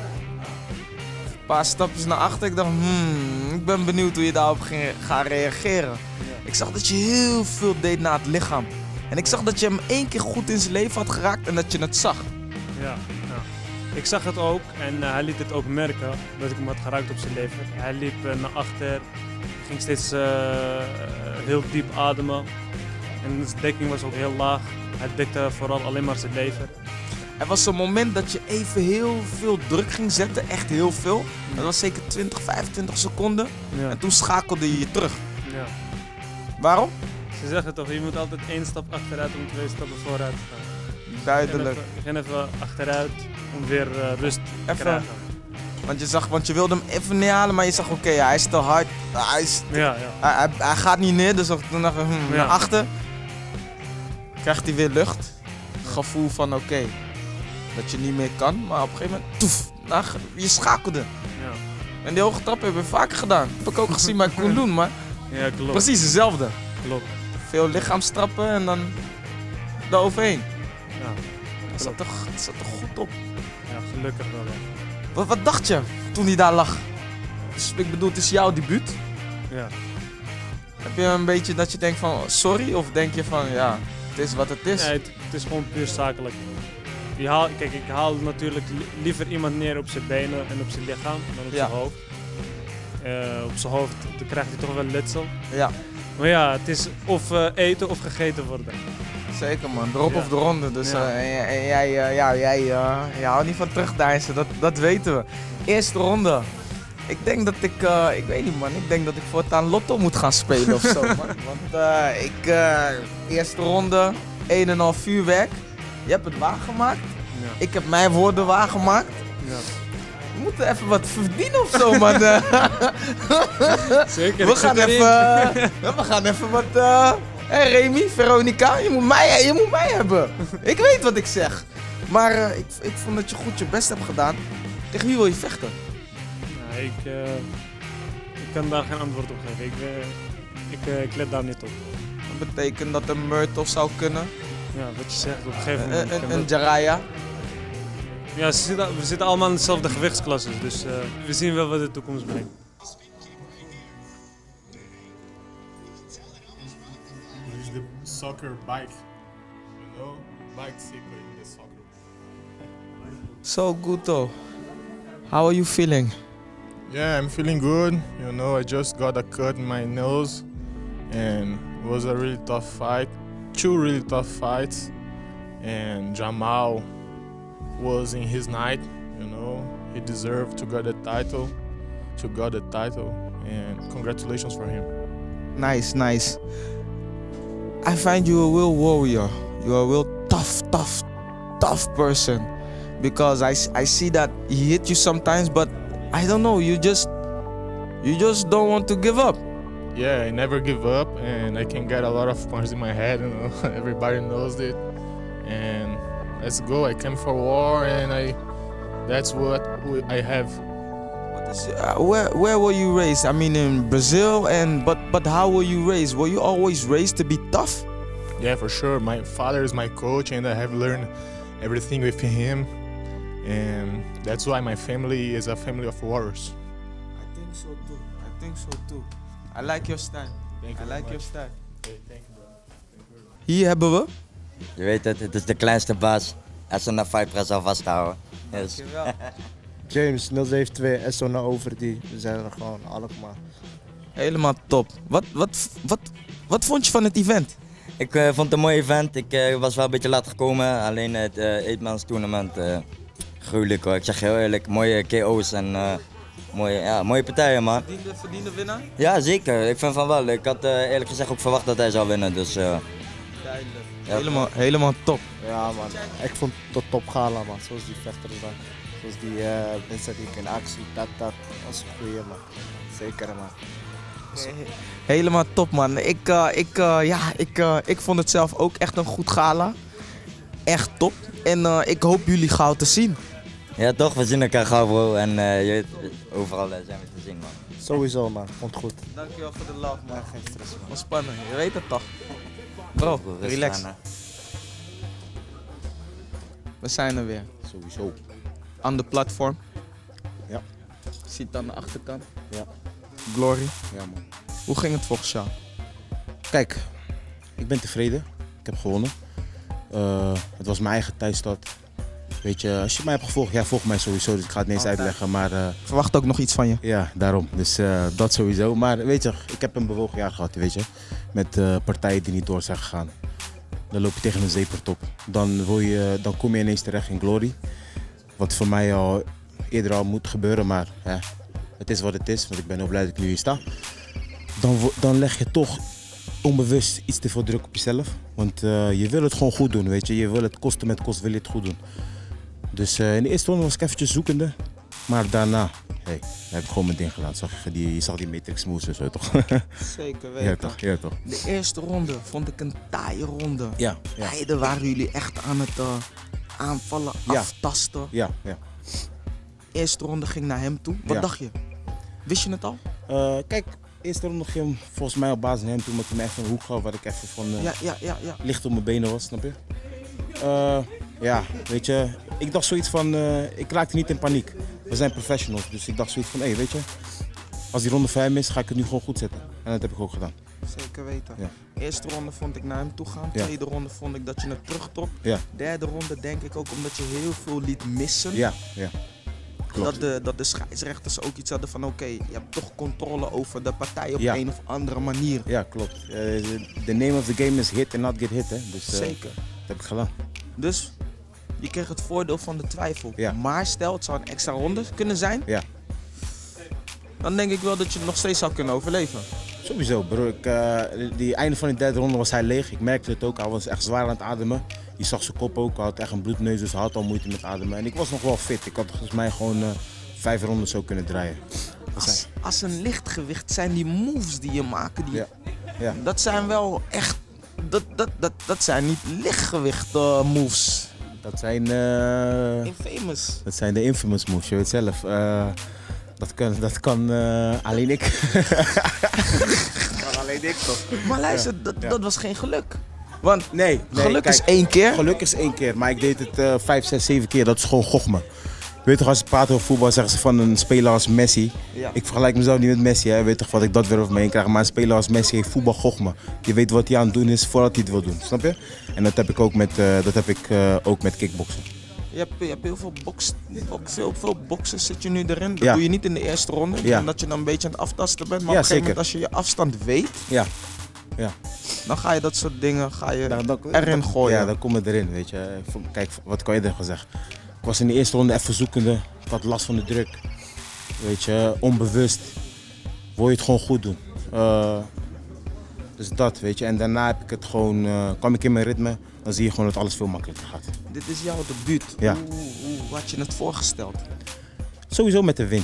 Een paar stapjes naar achter. Ik dacht, ik ben benieuwd hoe je daarop gaat reageren. Ja. Ik zag dat je heel veel deed naar het lichaam. En ik zag dat je hem 1 keer goed in zijn leven had geraakt en dat je het zag. Ja. Ik zag het ook en hij liet het ook merken dat ik hem had geraakt op zijn lever. Hij liep naar achter, ging steeds heel diep ademen. En de dekking was ook heel laag. Hij dekte vooral alleen maar zijn lever. Er was een moment dat je even heel veel druk ging zetten, echt heel veel. Dat was zeker 20, 25 seconden. Ja. En toen schakelde je terug. Ja. Waarom? Ze zeggen toch, je moet altijd 1 stap achteruit om 2 stappen vooruit te gaan. Duidelijk. Ik ga even achteruit om weer rust te krijgen. Want je wilde hem even neerhalen, maar je zag oké, hij is te hard. Hij gaat niet neer, dus toen dacht ik, naar achter. Krijgt hij weer lucht. Gevoel van oké, dat je niet meer kan. Maar op een gegeven moment, je schakelde. Ja. En die hoge trap heb je vaker gedaan. Dat heb ik ook gezien bij Koen Loen, maar ja, klopt. Precies hetzelfde. Klopt. Veel lichaamstrappen en dan eroverheen. Ja. Dat zat er goed op. Ja, gelukkig wel. Wat dacht je toen hij daar lag? Dus ik bedoel, het is jouw debuut. Ja. Heb je een beetje dat je denkt van sorry? Of denk je van ja, het is wat het is? Nee, het is gewoon puur zakelijk. Kijk, ik haal natuurlijk liever iemand neer op zijn benen en op zijn lichaam dan op zijn hoofd. Op zijn hoofd dan krijgt hij toch wel letsel. Ja. Maar ja, het is of eten of gegeten worden. Zeker man, erop of eronder. Dus jij houdt niet van terugdeinzen, dat weten we. Eerste ronde. Ik denk dat ik weet niet man, ik denk dat ik voortaan lotto moet gaan spelen of zo man. Want eerste ronde, 1,5 vuurwerk. Je hebt het waargemaakt. Ja. Ik heb mijn woorden waargemaakt. Ja. We moeten even wat verdienen of zo man. Zeker. We gaan even wat... Remy, Veronica, je moet mij hebben. Ik weet wat ik zeg. Maar ik vond dat je goed je best hebt gedaan. Tegen wie wil je vechten? Nou, ik kan daar geen antwoord op geven. Ik let daar niet op. Dat betekent dat een Myrtle zou kunnen? Ja, wat je zegt op een gegeven moment. Een Jaraya? Ja, we zitten allemaal in dezelfde gewichtsklasse. Dus we zien wel wat de toekomst brengt. Soccer bike, you know, bike seeker in the soccer. So good though. How are you feeling? Yeah, I'm feeling good. You know, I just got a cut in my nose, and it was a really tough fight. 2 really tough fights, and Jamal was in his night. You know, he deserved to get the title, and congratulations for him. Nice. I find you a real warrior. You're a real tough person. Because I see that he hit you sometimes, but I don't know, you just don't want to give up. yeah, I never give up, and I can get a lot of points in my head. You know, everybody knows it. And let's go. I came for war, and that's what I have. Where were you raised? I mean, in Brazil, but how were you raised? Were you always raised to be tough? Yeah, for sure. My father is my coach, and I have learned everything with him, and that's why my family is a family of warriors. I think so too. I think so too. I like your style. I like your style. Okay, thank you, bro. Hier hebben we. Je weet het is de kleinste baas. Essona Vipers zal vasthouden. Yes. James 072, Essona Overty. We zijn er gewoon allemaal. Helemaal top. Wat vond je van het event? Ik vond het een mooi event. Ik was wel een beetje laat gekomen. Alleen het Eetmans tournament. Gruwelijk hoor. Ik zeg je heel eerlijk. Mooie KO's en mooie partijen man. Verdiende winnaar? Ja zeker. Ik vind van wel. Ik had eerlijk gezegd ook verwacht dat hij zou winnen. Dus, Duidelijk. Helemaal top. Ja man, ik vond het top gala man. Zoals die vechters dan. Zoals die mensen die in actie, dat was een goeie man. Zeker man. Helemaal top man. Ik vond het zelf ook echt een goed gala. Echt top. En ik hoop jullie gauw te zien. Ja toch, we zien elkaar gauw bro. En je weet, overal zijn we te zien man. Sowieso man, komt goed. Dankjewel voor de love man. Geen stress man. Ontspannen, je weet het toch. Bro, relax. We zijn er weer. Sowieso. Aan de platform. Ja. Ziet het aan de achterkant. Ja. Glory. Ja man. Hoe ging het volgens jou? Kijk, ik ben tevreden. Ik heb gewonnen. Het was mijn eigen thuisstad. Weet je, als je mij hebt gevolgd, ja volg mij sowieso, dus ik ga het niet eens uitleggen. Maar, ik verwacht ook nog iets van je. Ja, daarom. Dus dat sowieso. Maar weet je, ik heb een bewogen jaar gehad, weet je. Met partijen die niet door zijn gegaan. Dan loop je tegen een zeepertop. Dan kom je ineens terecht in Glory. Wat voor mij al eerder al moet gebeuren, maar het is wat het is. Want ik ben heel blij dat ik nu hier sta. Dan leg je toch onbewust iets te veel druk op jezelf. Want je wil het gewoon goed doen, weet je. Je wil het kosten met kost, wil je het goed doen. Dus in de eerste ronde was ik eventjes zoekende. Maar daarna, heb ik gewoon mijn ding gedaan. Je zag die Matrix moves en zo toch? Zeker weten. Ja toch, ja toch. De eerste ronde vond ik een taaie ronde. Ja. Beide waren jullie echt aan het aanvallen, aftasten. Ja. Eerste ronde ging naar hem toe. Wat dacht je? Wist je het al? Kijk, eerste ronde ging hem volgens mij op basis naar hem toe, omdat hij me echt een hoek gaf waar ik even van licht op mijn benen was, snap je? Ja, weet je, ik dacht zoiets van, ik raakte niet in paniek. We zijn professionals, dus ik dacht zoiets van, weet je, als die ronde voor hem is, ga ik het nu gewoon goed zetten. En dat heb ik ook gedaan. Zeker weten. Ja. Eerste ronde vond ik naar hem toe gaan. Ja. Tweede ronde vond ik dat je het terugtrok. Ja. Derde ronde denk ik ook omdat je heel veel liet missen. Ja. Klopt. Dat de scheidsrechters ook iets hadden van oké, je hebt toch controle over de partij op een of andere manier. Ja, klopt. The name of the game is hit and not get hit, hè. Dus, Zeker. Dat heb ik gedaan. Dus je kreeg het voordeel van de twijfel. Ja. Maar stel, het zou een extra ronde kunnen zijn. Ja. Dan denk ik wel dat je het nog steeds zou kunnen overleven. Sowieso, bro. Die einde van de derde ronde was hij leeg. Ik merkte het ook, hij was echt zwaar aan het ademen. Je zag zijn kop ook, hij had echt een bloedneus, dus hij had al moeite met ademen. En ik was nog wel fit. Ik had volgens mij gewoon 5 ronden zo kunnen draaien. Als een lichtgewicht zijn die moves die je maakt, dat zijn wel echt, dat zijn niet lichtgewicht moves. Dat zijn... Infamous. Dat zijn de infamous moves, je weet zelf. Dat kan alleen ik. kan alleen ik toch? Maar luister, dat was geen geluk. Want nee, geluk kijk, is 1 keer. Geluk is 1 keer, maar ik deed het 5, 6, 7 keer. Dat is gewoon gochme. Weet toch, als ze praten over voetbal, zeggen ze van een speler als Messi. Ja. Ik vergelijk mezelf niet met Messi, hè. Weet toch wat ik dat weer over me heen krijg. Maar een speler als Messi heeft voetbal gochme. Je weet wat hij aan het doen is voordat hij het wil doen, snap je? En dat heb ik ook met kickboksen. Je hebt heel veel veel boksen zit je nu erin. Dat doe je niet in de eerste ronde, omdat je dan een beetje aan het aftasten bent. Maar op een gegeven moment als je je afstand weet, dan ga je dat soort dingen erin gooien. Ja, dan kom je erin, weet je. Kijk, wat kan je er gezegd? Ik was in de eerste ronde even zoekende. Ik had last van de druk. Weet je, onbewust. Wil je het gewoon goed doen. Dus dat, weet je. En daarna heb ik het gewoon, kwam ik in mijn ritme. Dan zie je gewoon dat alles veel makkelijker gaat. Dit is jouw debuut. Ja. Hoe had je het voorgesteld? Sowieso met de winst.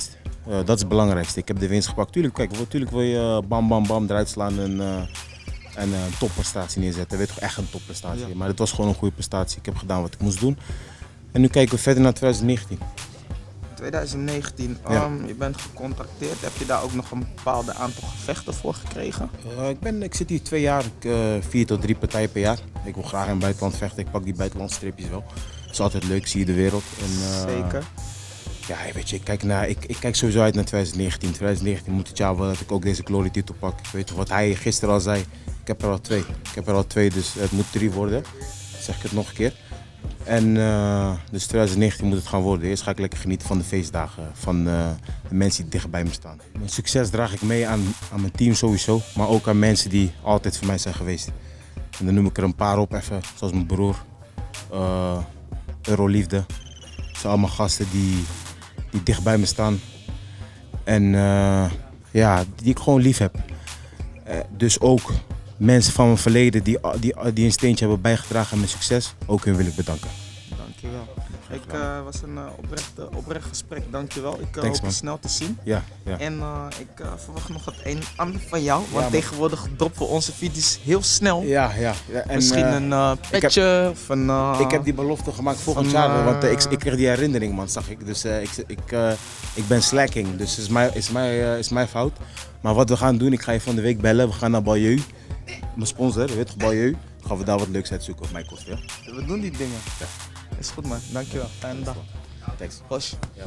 Dat is het belangrijkste. Ik heb de winst gepakt. Tuurlijk wil je bam bam bam eruit slaan en een topprestatie neerzetten. Weet toch, echt een topprestatie. Ja. Maar het was gewoon een goede prestatie. Ik heb gedaan wat ik moest doen. En nu kijken we verder naar 2019. 2019, je bent gecontacteerd. Heb je daar ook nog een bepaald aantal gevechten voor gekregen? Ik zit hier 2 jaar, 4 tot 3 partijen per jaar. Ik wil graag in het buitenland vechten. Ik pak die buitenlandse stripjes wel. Het is altijd leuk, zie je de wereld. En, zeker. Ja, weet je, ik kijk sowieso uit naar 2019. 2019 moet het jaar wel dat ik ook deze Glory titel pak. Weet je wat hij gisteren al zei? Ik heb er al 2, dus het moet 3 worden. Dan zeg ik het nog een keer. En dus 2019 moet het gaan worden. Eerst ga ik lekker genieten van de feestdagen, van de mensen die dicht bij me staan. Mijn succes draag ik mee aan mijn team sowieso, maar ook aan mensen die altijd voor mij zijn geweest. En dan noem ik er een paar op even, zoals mijn broer, Euroliefde. Dat zijn allemaal gasten die dicht bij me staan en die ik gewoon lief heb. Dus ook mensen van mijn verleden die een steentje hebben bijgedragen aan mijn succes, ook hun wil ik bedanken. Dankjewel. Het was een oprecht gesprek, dankjewel. Ik hoop je snel te zien. Ja. En ik verwacht nog het een en ander van jou, want tegenwoordig droppen we onze video's heel snel. Ja. En, misschien een petje of een... Ik heb die belofte gemaakt volgend jaar, want ik kreeg die herinnering, man, zag ik. Dus ik ben slacking, dus het is mijn fout. Maar wat we gaan doen, ik ga je van de week bellen, we gaan naar Bayeux. Mijn sponsor, weet je, Bayeux. Gaan we daar wat leuks uitzoeken op mijn kosten, ja? We doen die dingen. Ja. Is goed, man. Dankjewel. Fijne dag. Thanks. Hos. Ja.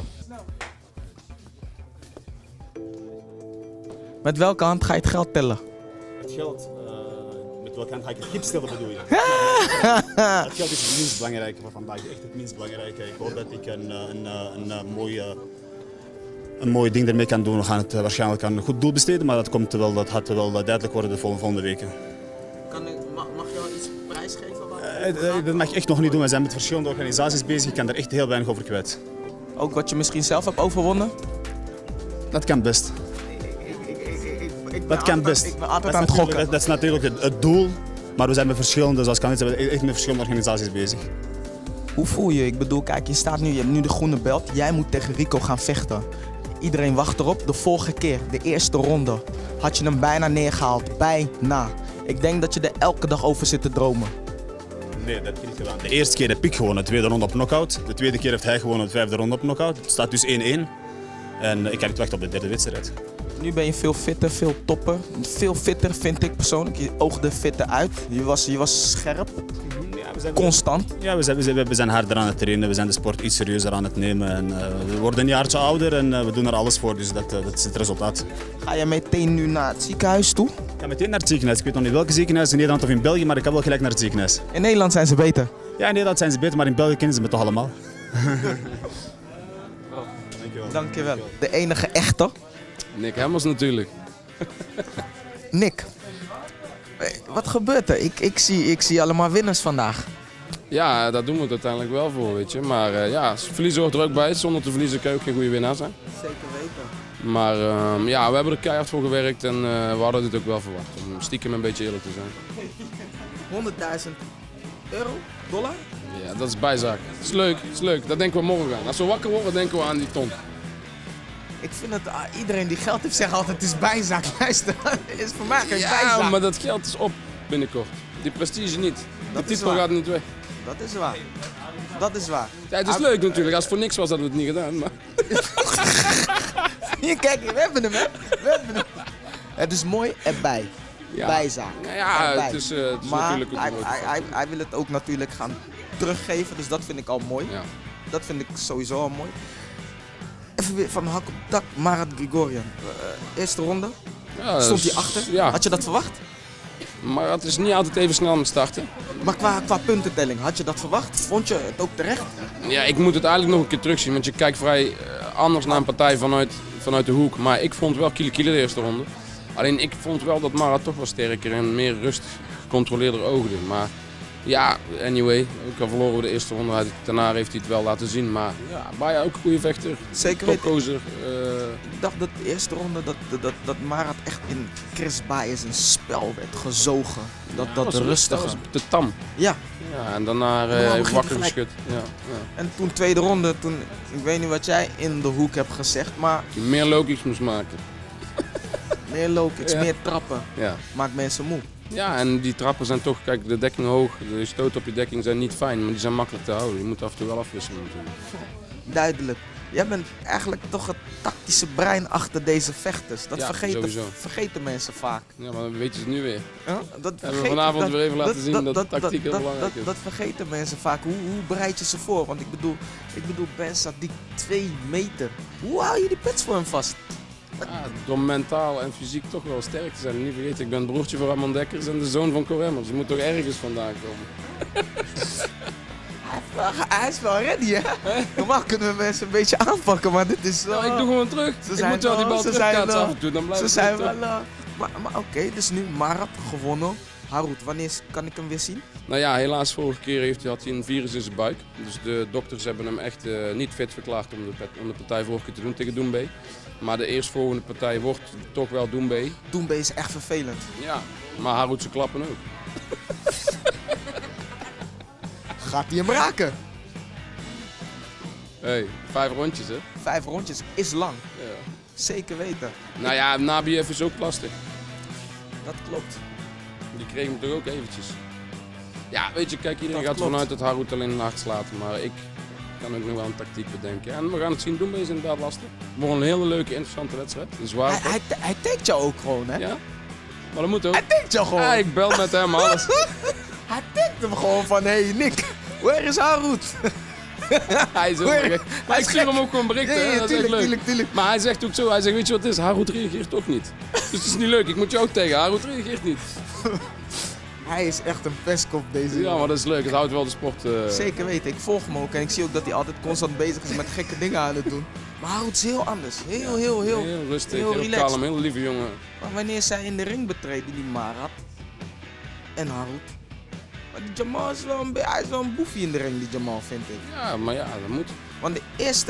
Met welke hand ga je het geld tellen? Het geld? Met welke hand ga ik het gips tellen, bedoel je? Het geld is het minst belangrijke van vandaag. Echt het minst belangrijke. Ik hoop dat ik een mooi ding ermee kan doen. We gaan het waarschijnlijk aan een goed doel besteden, maar dat gaat wel duidelijk worden de volgende weken. Mag je al iets prijsgeven? Dat mag ik echt nog niet doen. We zijn met verschillende organisaties bezig. Ik kan er echt heel weinig over kwijt. Ook wat je misschien zelf hebt overwonnen? Dat kan best. Dat kan best. Ik ben altijd aan het gokken. Dat is natuurlijk het doel, maar we zijn met verschillende, zoals kan zijn echt met verschillende organisaties bezig. Hoe voel je? Ik bedoel, kijk, je hebt nu de groene belt. Jij moet tegen Rico gaan vechten. Iedereen wacht erop. De vorige keer, de eerste ronde, had je hem bijna neergehaald. Bijna. Ik denk dat je er elke dag over zit te dromen. Nee, dat heb ik niet gedaan. De eerste keer heb ik gewonnen, de tweede ronde op knockout. De tweede keer heeft hij gewonnen, de vijfde ronde op knockout. Het staat dus 1-1. En ik kan niet wachten op de derde wedstrijd. Nu ben je veel fitter, veel topper. Veel fitter vind ik persoonlijk. Je oogde fitter uit. Je was scherp. Constant. Ja, we zijn harder aan het trainen. We zijn de sport iets serieuzer aan het nemen. En, we worden een jaartje ouder en we doen er alles voor. Dus dat is het resultaat. Ga je meteen nu naar het ziekenhuis toe? Ik ga meteen naar het ziekenhuis. Ik weet nog niet welke ziekenhuis, in Nederland of in België, maar ik ga wel gelijk naar het ziekenhuis. In Nederland zijn ze beter? Ja, in Nederland zijn ze beter, maar in België kennen ze me toch allemaal. Dankjewel. De enige echte? Nick Hemmers natuurlijk. Nick, wat gebeurt er? Ik zie allemaal winnaars vandaag. Ja, daar doen we het uiteindelijk wel voor, weet je. Maar ja, verliezen hoort er ook bij. Zonder te verliezen kan je ook geen goede winnaar zijn. Zeker weten. Maar ja, we hebben er keihard voor gewerkt en we hadden dit ook wel verwacht. Om stiekem een beetje eerlijk te zijn. €100.000? Dollar? Ja, dat is bijzaak. Het is leuk. Dat denken we morgen aan. Als we wakker worden, denken we aan die ton. Ik vind dat iedereen die geld heeft zegt altijd het is bijzaak. Luister, het is voor mij geen bijzaak. Ja, maar dat geld is op binnenkort. Die prestige niet. Die titel gaat niet weg. Dat is waar. Dat is waar. Ja, het is leuk natuurlijk. Als het voor niks was, hadden we het niet gedaan. Maar... Hier, kijk, we hebben hem, hè. We hebben hem. Het is mooi erbij. Ja. Bijzaak. Ja, erbij. het is maar natuurlijk ook hij wil het ook natuurlijk gaan teruggeven, dus dat vind ik al mooi. Ja. Dat vind ik sowieso al mooi. Even weer van hak op dak, Marat Grigorian. Eerste ronde, ja, stond hij achter. Ja. Had je dat verwacht? Maar het is niet altijd even snel met starten. Maar qua puntentelling, had je dat verwacht? Vond je het ook terecht? Ja, ik moet het eigenlijk nog een keer terugzien, want je kijkt vrij anders naar een partij vanuit de hoek. Maar ik vond wel kiele de eerste ronde. Alleen ik vond wel dat Marat toch wel sterker en meer rustig gecontroleerder oogde. Maar Ja, anyway. Ook al verloren we de eerste ronde. Daarna heeft hij het wel laten zien. Maar ja, Baja ook een goede vechter. Zeker weten. Topgozer. Ik dacht dat de eerste ronde dat Marat echt in Chris Baez een spel werd gezogen. Dat rustige. Dat was te tam. Ja. Ja, en daarna heeft wakker geschud. Ja, ja. En toen tweede ronde, ik weet niet wat jij in de hoek hebt gezegd, maar... Meer low kicks moest maken. Meer low kicks, Ja. meer trappen. Ja. Maakt mensen moe. Ja, en die trappen zijn toch, kijk, de dekking hoog, de stoten op je dekking zijn niet fijn, maar die zijn makkelijk te houden. Je moet af en toe wel afwisselen natuurlijk. Duidelijk. Jij bent eigenlijk toch het tactische brein achter deze vechters. Dat Ja, sowieso. vergeten mensen vaak. Ja, maar dan weet je het nu weer. Ja, Hebben we vanavond weer even laten zien dat tactiek heel belangrijk is. Dat vergeten mensen vaak. Hoe bereid je ze voor? Want ik bedoel Ben Sadiq 2 meter. Hoe hou je die pits voor hem vast? Ja, door mentaal en fysiek toch wel sterk te zijn. Niet vergeten, ik ben broertje van Ramon Dekkers en de zoon van Cor Remmers. Je moet toch ergens vandaan komen. Hij is wel ready, hè? Normaal kunnen we mensen een beetje aanpakken, maar dit is... Nou, ik doe gewoon terug. Ik moet wel die bal terugkaatsen af en toe, dan blijft het zijn terug. wel... Maar oké, dus nu Marat gewonnen. Harut, wanneer kan ik hem weer zien? Nou ja, helaas vorige keer had hij een virus in zijn buik. Dus de dokters hebben hem echt niet fit verklaard om de partij vorige keer te doen tegen Doumbé. Maar de eerstvolgende partij wordt toch wel Doumbé. Doumbé is echt vervelend. Ja, maar Harut ze klappen ook. Gaat hij hem raken? Hey, 5 rondjes hè? 5 rondjes is lang. Ja. Zeker weten. Nou ja, Nabiev is ook lastig. Dat klopt. Die kreeg hem toch ook eventjes. Ja, weet je, kijk, iedereen Dat gaat klopt. vanuit dat Harut alleen een hart slaat. Maar ik kan ook nog wel een tactiek bedenken. En we gaan het zien, Doumbé is inderdaad lastig. Het wordt een hele leuke, interessante wedstrijd. Een zwaar. Hij tagt jou ook gewoon, hè? Ja, maar dat moet ook. Hij tagt jou gewoon. Ja, ik bel met hem, alles. Hij tagt hem gewoon van, hey Nick, where is Harut? Hij is ook gek. Maar ik stuur hem ook gewoon berichten, hè, dat is echt leuk. Tuurlijk. Maar hij zegt ook zo, hij zegt, weet je wat het is? Harut reageert toch niet. Dus het is niet leuk, ik moet je ook tegen, Harut reageert niet. Hij is echt een pestkop deze Ja, maar dat is leuk, het houdt wel de sport. Zeker weten, ik volg hem ook en ik zie ook dat hij altijd constant bezig is met gekke dingen aan het doen. Maar Harut is heel anders, heel rustig, heel heel relaxed. kalm, heel lieve jongen. Maar wanneer zij in de ring betreden, die Marat en Harut. Maar die Jamal is wel hij is wel een boefje in de ring, die Jamal, vind ik. Ja, maar ja, dat moet. Want de eerste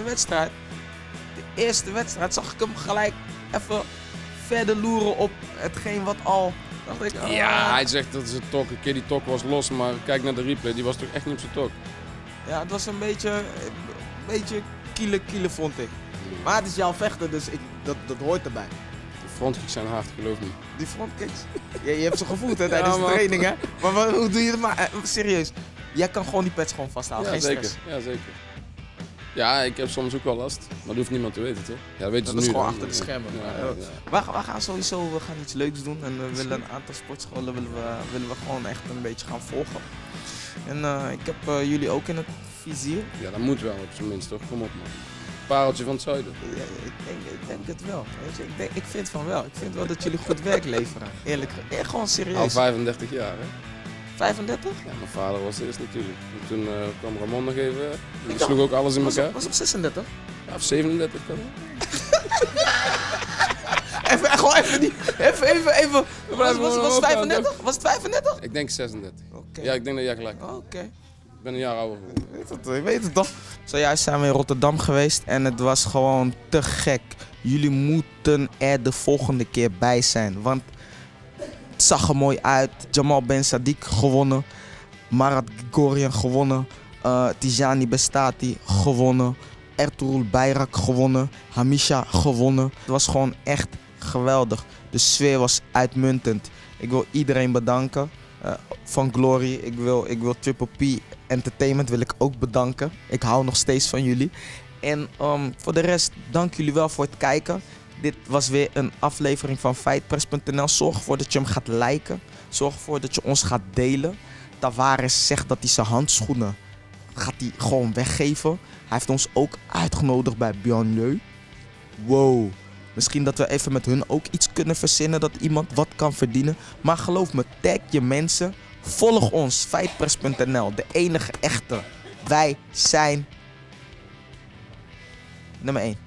wedstrijd zag ik hem gelijk even verder loeren op hetgeen wat al... Dacht ik, Ja, hij zegt dat zijn tok, een keer die tok was los, maar kijk naar de replay, die was toch echt niet op zijn tok. Ja, het was een beetje kiele vond ik. Maar het is jouw vechter, dus dat hoort erbij. De frontkicks zijn hard, geloof me. Die frontkicks? Je hebt ze gevoeld hè, tijdens Ja, de man. training, hè? Maar hoe doe je het maar? Serieus, jij kan gewoon die pets gewoon vasthouden, Ja, geen zeker. stress. Ja, zeker. Ja, ik heb soms ook wel last, maar dat hoeft niemand te weten, toch? Ja, dat weten ze Dat is nu gewoon dan. achter de schermen. Ja, Maar, we gaan sowieso iets leuks doen en we willen een aantal sportscholen willen we gewoon echt een beetje gaan volgen. En ik heb jullie ook in het vizier. Ja, dat moet wel op zijn minst, toch? Kom op, man. Pareltje van het zuiden. Ja, ik denk het wel. Weet je, ik vind van wel. Ik vind wel dat jullie goed werk leveren. Eerlijk, gewoon serieus. Al 35 jaar, hè? 35? Ja, mijn vader was eerst natuurlijk. En toen kwam Ramon nog even. Die sloeg ook alles in elkaar. Was op 36? Ja, of 37 kan. Even niet. Even. Was het ook 35? Was het 35? Ik denk 36. Oké. Ja, ik denk dat jij gelijk hebt. Oké. Ik ben een jaar ouder geworden. Je weet het toch? Zojuist zijn we in Rotterdam geweest en het was gewoon te gek. Jullie moeten er de volgende keer bij zijn, want het zag er mooi uit. Jamal Ben Sadiq gewonnen, Marat Grigorian gewonnen, Tijani Bestati gewonnen, Ertuğrul Bayrak gewonnen, Hamisha gewonnen. Het was gewoon echt geweldig. De sfeer was uitmuntend. Ik wil iedereen bedanken. Van Glory, ik wil Triple P Entertainment wil ik ook bedanken. Ik hou nog steeds van jullie. En voor de rest, dank jullie wel voor het kijken. Dit was weer een aflevering van Fightpress.nl. Zorg ervoor dat je hem gaat liken. Zorg ervoor dat je ons gaat delen. Tavares zegt dat hij zijn handschoenen gaat hij gewoon weggeven. Hij heeft ons ook uitgenodigd bij Bienleu. Wow. Misschien dat we even met hun ook iets kunnen verzinnen dat iemand wat kan verdienen. Maar geloof me, tag je mensen. Volg ons, Fightpress.nl, de enige echte. Wij zijn nummer 1.